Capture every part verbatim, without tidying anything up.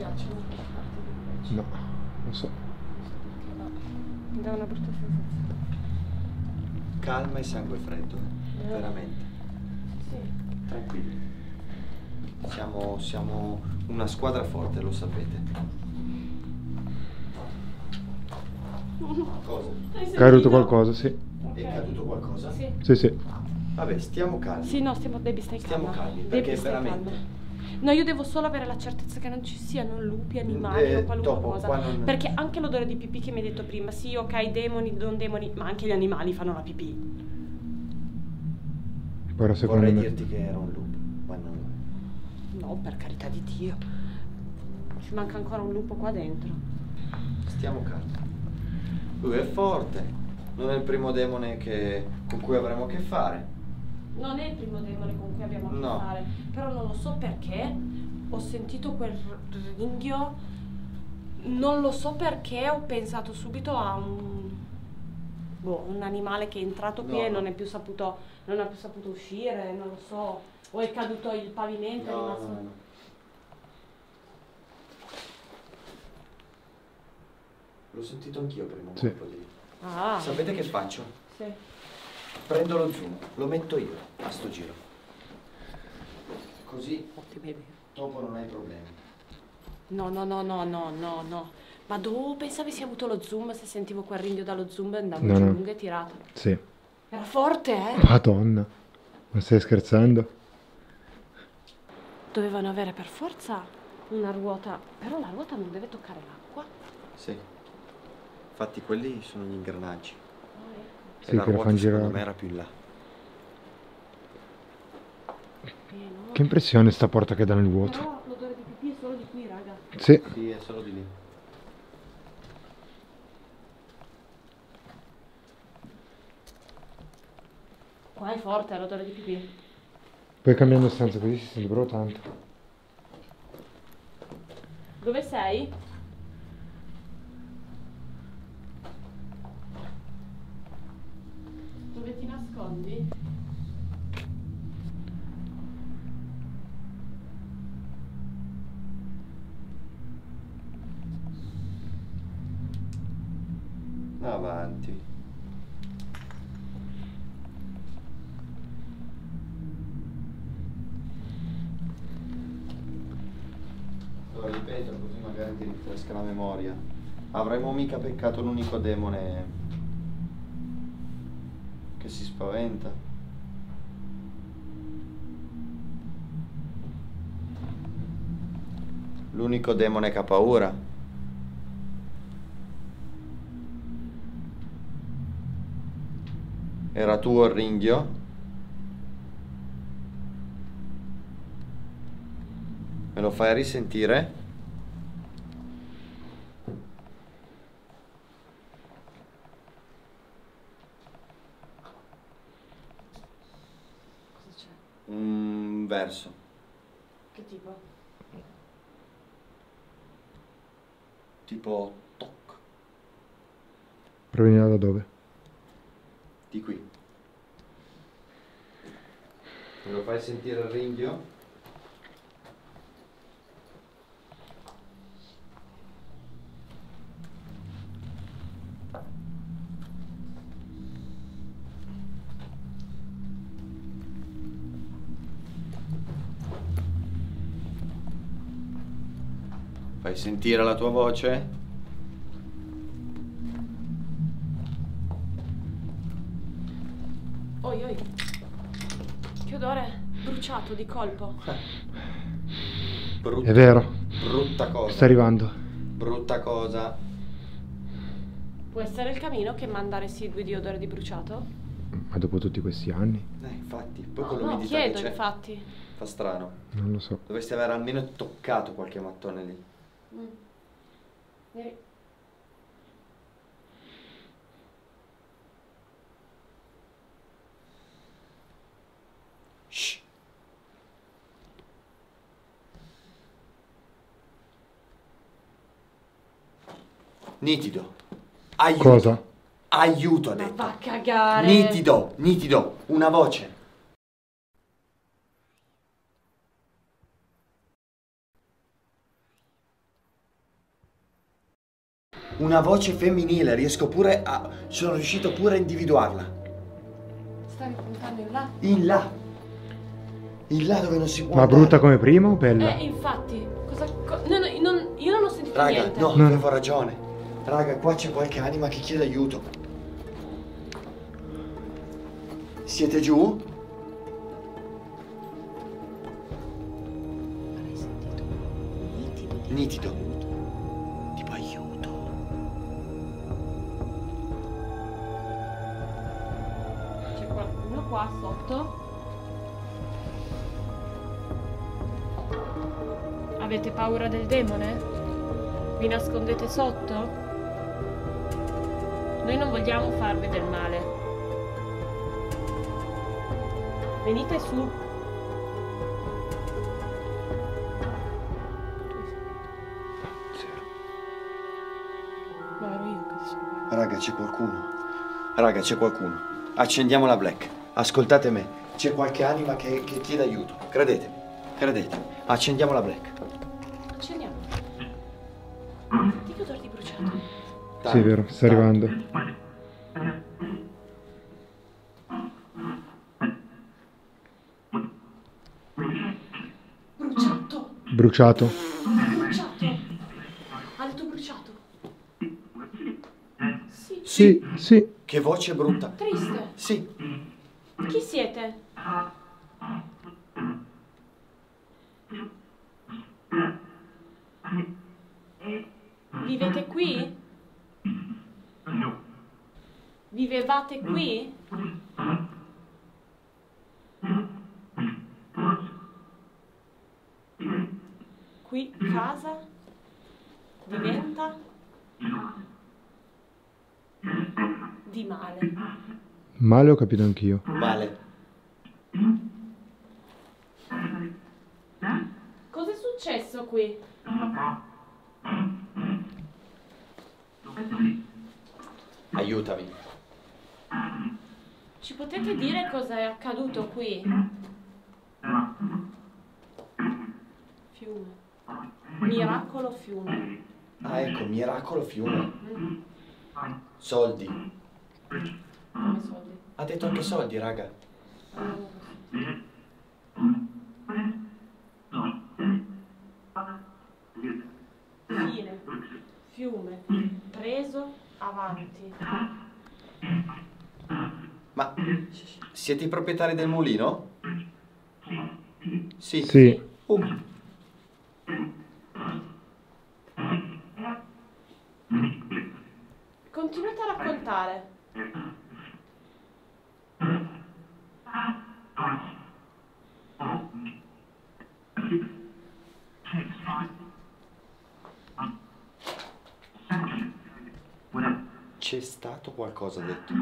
No, lo so. Mi dà una brutta sensazione. Calma e sangue freddo, eh? Veramente. Sì. Tranquilli. Siamo, siamo una squadra forte, lo sapete. Cosa? È caduto qualcosa, sì. È caduto qualcosa? Sì. Sì, sì. Vabbè, stiamo calmi. Sì, no, stiamo, devi stai Stiamo calma. calmi, Devi perché stai veramente... calma. No, io devo solo avere la certezza che non ci siano lupi, animali Eh, o qualunque dopo, cosa. qua non- Perché anche l'odore di pipì che mi hai detto prima, sì, ok, demoni, non demoni, ma anche gli animali fanno la pipì. Ora secondo Vorrei me... dirti che era un lupo, ma non... No, per carità di Dio. Ci manca ancora un lupo qua dentro. Stiamo calmi. Lui è forte, non è il primo demone che... con cui avremo a che fare. Non è il primo demone con cui abbiamo a che No. fare, però non lo so perché ho sentito quel ringhio, non lo so perché ho pensato subito a un, boh, un animale che è entrato qui No, e no. non è più saputo, non ha più saputo uscire, non lo so, o è caduto il pavimento, è No, rimasto... no, no. L'ho sentito anch'io prima un Sì. colpo di... Ah, Sapete che faccio? sì. Prendo lo zoom, lo metto io a sto giro. Così Ottima idea. dopo non hai problemi. No, no, no, no, no, no, no. Ma dove pensavi avessi avuto lo zoom? Se sentivo quel ringhio dallo zoom andavo No, giù no. lunga e tirata. Sì. Era forte, eh? Madonna. Ma stai scherzando? Dovevano avere per forza una ruota, però la ruota non deve toccare l'acqua. Sì. Infatti quelli sono gli ingranaggi. Sì, E la che la ruota fanno secondo girare. me era più in là. Pieno. Che impressione sta porta che dà nel vuoto. Però l'odore di pipì è solo di qui, raga. Sì. Sì, è solo di lì. Qua è forte l'odore di pipì. Poi cambiando stanza così si sente proprio tanto. Dove sei? Dove ti nascondi? Avanti. Lo ripeto così magari ti rinfresca la memoria. Avremmo mica peccato l'unico demone che si spaventa. L'unico demone che ha paura. Era tuo il ringhio? Me lo fai risentire? Cosa c'è? Un verso. Che tipo? Tipo toc. Proveniva da dove? Di qui. Me lo fai sentire il ringhio? Fai sentire la tua voce? Oi, oi. Che odore bruciato di colpo. Brutta, È vero. brutta cosa. Sta arrivando. Brutta cosa. Può essere il camino che manda residui di odore di bruciato? Ma dopo tutti questi anni? Eh, infatti, poi No, con no, l'umidità chiedo che c'è infatti. fa strano. Non lo so. Dovresti aver almeno toccato qualche mattone lì. Mm. Vieni. Shh. Nitido. Aiuto. Cosa? Aiuto, ha Ma detto. va a cagare. Nitido, nitido. Una voce. una voce femminile, riesco pure a... sono riuscito pure a individuarla. Stai puntando in là? In là. In là dove non si può Ma andare. brutta come prima o bella? Eh, infatti, cosa... co- no, no, non- io non ho sentito Raga, niente. no, No. avevo ragione. Raga, qua c'è qualche anima che chiede aiuto. Siete giù? Hai sentito? Nitido. di- Nitido. Tipo aiuto. C'è qualcuno qua sotto? Avete paura del demone? Vi nascondete sotto? Noi non vogliamo farvi del male. Venite su. Ma ero io che sono. Raga, c'è qualcuno. Raga, c'è qualcuno. Accendiamo la black. Ascoltate me. C'è qualche anima che, che chiede aiuto. Credetemi. Credete. Accendiamo la black. Accendiamo. Di che odore di bruciato? Sì, è vero, sta Dai. arrivando. Bruciato! Bruciato. Bruciato! Ha detto bruciato. Sì. Sì, sì. Che voce brutta. Triste. Sì. Chi siete? Vivete qui? Vivevate qui? Qui casa diventa di male. Male ho capito anch'io. Male. Cos'è successo qui? Aiutami. Ci potete dire cosa è accaduto qui? Fiume. Miracolo fiume. Ah, ecco, miracolo fiume. Mm. Soldi. Come soldi? Ha detto anche soldi, raga. Andiamo così. Fine. Fiume. Preso avanti. Ma siete i proprietari del mulino? Sì. Sì. Uh. Continuate a raccontare. C'è stato qualcosa detto.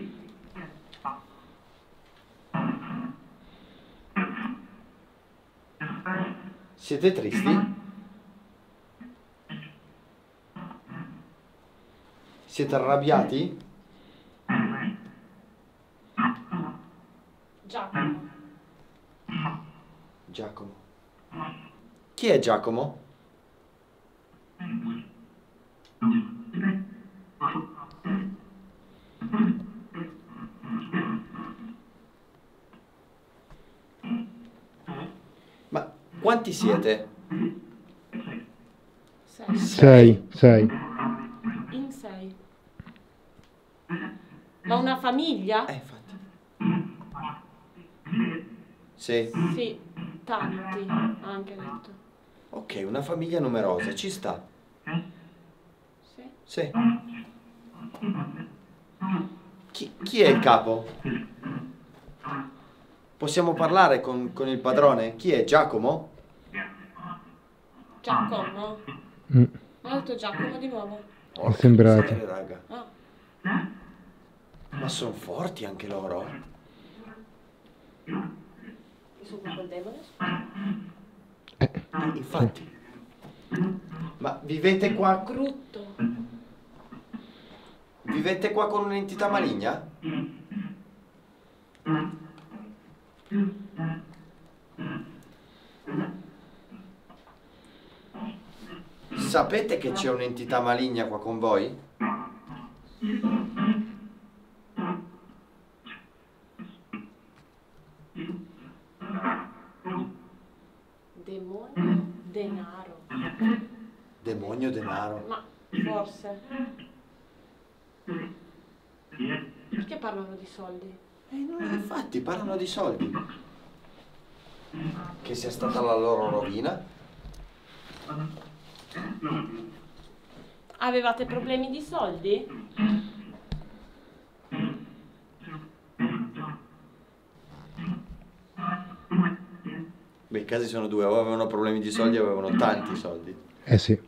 Siete tristi? Siete arrabbiati? Giacomo. Giacomo. Chi è Giacomo? Ma quanti siete? Sei. Sei, sei. In sei. Ma una famiglia? Eh, infatti. Sì. Sì, tanti, ha anche detto. Ok, una famiglia numerosa, ci sta. Sì. Sì. Chi, chi è il capo? Possiamo parlare con, con il padrone? Chi è? Giacomo? Giacomo? Mm. Ho detto Giacomo di nuovo. È sembrato. miseria, raga. Ah, Ma sono forti anche loro. mi sono quel demone. Eh, Eh, infatti. Ma vivete qua? Brutto. Vivete qua con un'entità maligna? Sapete che c'è un'entità maligna qua con voi? Demonio, denaro. Demonio denaro. Ma forse. Perché parlano di soldi? E no, infatti parlano di soldi. Che sia stata la loro rovina? Avevate problemi di soldi? Beh, i casi sono due, o avevano problemi di soldi o avevano tanti soldi. Eh sì.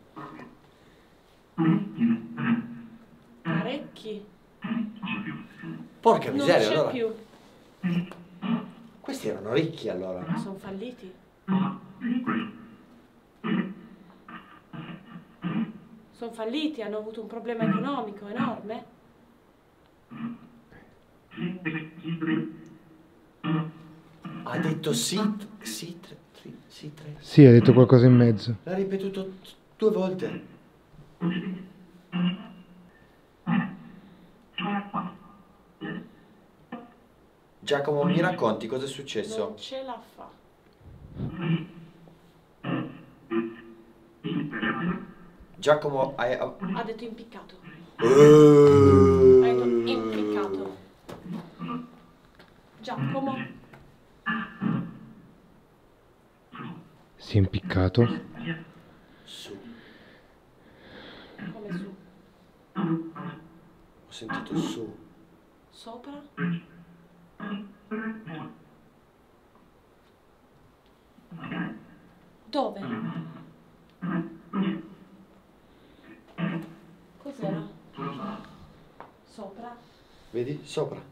Parecchi. Porca Non miseria, c'è allora. più. Questi erano ricchi allora. Sono falliti. Sono falliti, hanno avuto un problema economico enorme. Ha detto sì, sì, tre, tri, sì, tre. Sì, ha detto qualcosa in mezzo. L'ha ripetuto t- due volte. Giacomo, mi racconti cosa è Non successo? ce la fa. Giacomo, hai... ha- Ha detto impiccato. Ha Uh. detto impiccato. Giacomo. Si è impiccato. Su, Come su? ho sentito su. Sopra? Dove? Cos'era? Sopra? Vedi? Sopra.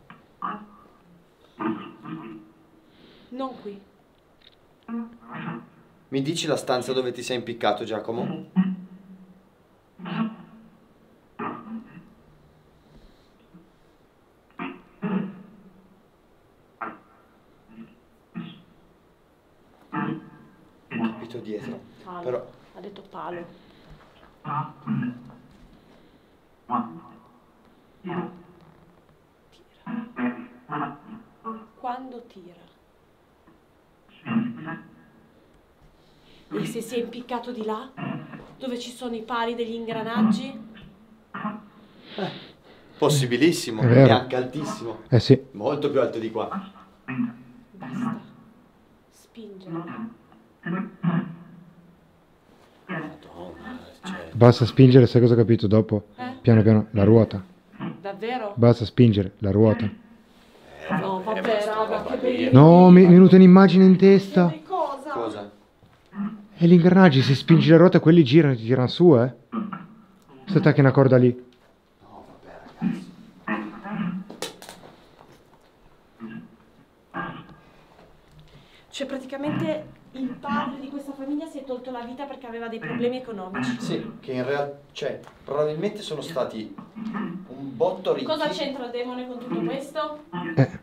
Non qui. Mi dici la stanza dove ti sei impiccato, Giacomo? Ho capito dietro. Palo. Però Ha detto palo. Tira. Quando tira? E se si è impiccato di là? Dove ci sono i pali degli ingranaggi? possibilissimo, È vero. e anche altissimo. Eh sì. Molto più alto di qua. Basta. Spingere. Madonna, cioè, Basta spingere, sai cosa ho capito dopo? Eh? Piano piano, la ruota. Davvero? Basta spingere, la ruota. No, vabbè, raga, che bello. No, mi è venuta un'immagine in testa. Di cosa? cosa? E gli ingranaggi, se spingi la ruota, quelli girano e ti tirano su, eh. Se attacchi una corda lì. No, vabbè, ragazzi. Cioè, praticamente il padre di questa famiglia si è tolto la vita perché aveva dei problemi economici. Sì, che in realtà, cioè, probabilmente sono stati un botto ricchi. Cosa c'entra il demone con tutto questo? Eh,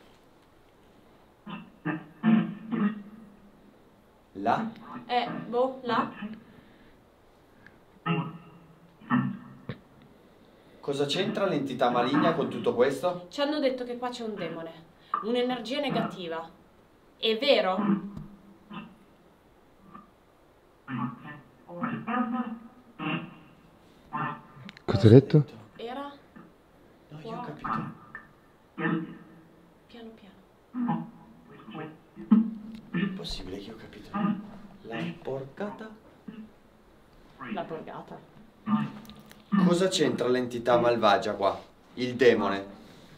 Là? Eh, boh, là? Cosa c'entra l'entità maligna con tutto questo? Ci hanno detto che qua c'è un demone, un'energia negativa. È vero? cosa hai detto? Era? No, io ho capito. Piano piano. È possibile che ho capito. La porcata? La borgata. Cosa c'entra l'entità malvagia qua? Il demone.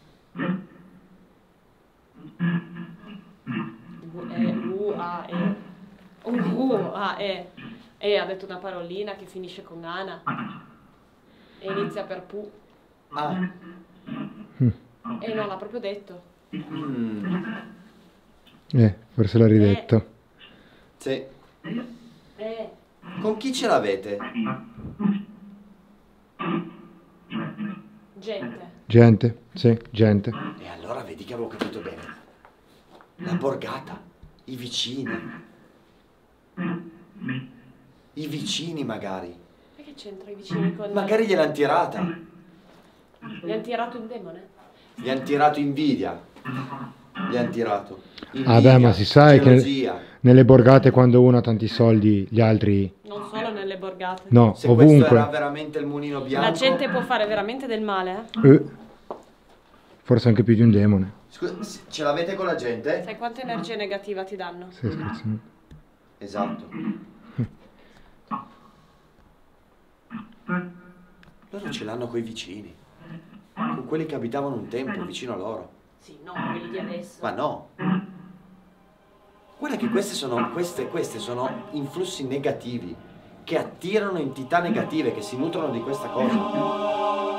U, A, E. U, A, E. E ha detto una parolina che finisce con Ana. E inizia per Pu. Ah. E non l'ha proprio detto. Mm. Eh, forse l'ha ridetto. Sì. Eh. Con chi ce l'avete? Gente. Gente, sì, gente. E allora vedi che avevo capito bene. La borgata. I vicini. I vicini magari. c'entra i vicini con... Magari gliel'hanno tirata. Gli hanno tirato un demone? Gli hanno tirato invidia. Gli hanno tirato invidia, Ah beh, ma si sa che gelosia. nelle borgate quando uno ha tanti soldi, gli altri... Non solo nelle borgate. No, Se questo ovunque. era veramente il mulino bianco... La gente può fare veramente del male, eh? Eh, forse anche più di un demone. Scusa, ce l'avete con la gente? Sai quanta energia negativa ti danno? Sì, scherzando. Esatto. Loro ce l'hanno coi vicini. Con quelli che abitavano un tempo vicino a loro. Sì, no, quelli di adesso. Ma no. Guarda che queste sono, queste, queste sono influssi negativi che attirano entità negative che si nutrono di questa cosa.